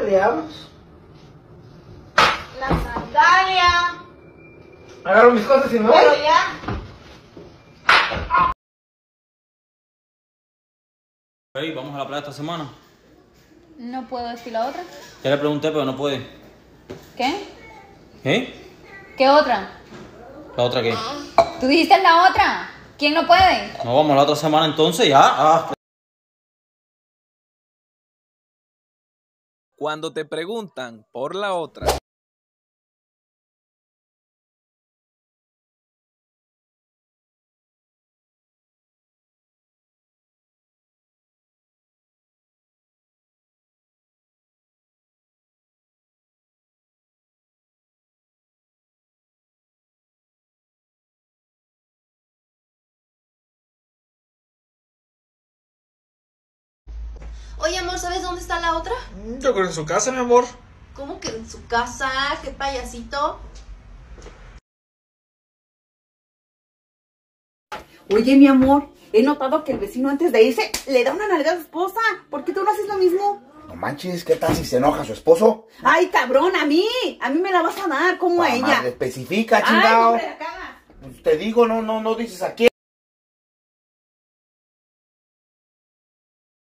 peleamos. La sandalia. Agarro mis cosas y me voy. Pero ya. Hey, vamos a la playa esta semana. No puedo decir la otra. Ya le pregunté, pero no puede. ¿Qué? ¿Eh? ¿Qué otra? ¿La otra qué? Tú dijiste la otra. ¿Quién no puede? No, vamos la otra semana entonces, ya. Cuando te preguntan por la otra. Oye, amor, ¿sabes dónde está la otra? Yo creo que en su casa, mi amor. ¿Cómo que en su casa? ¿Qué payasito? Oye, mi amor, he notado que el vecino antes de irse le da una nalgada a su esposa. ¿Por qué tú no haces lo mismo? No manches, ¿qué tal si se enoja su esposo? Ay, cabrón, a mí me la vas a dar, como a ella. Especifica, Ay, chingado. hombre, acá. Pues te digo, no dices a quién.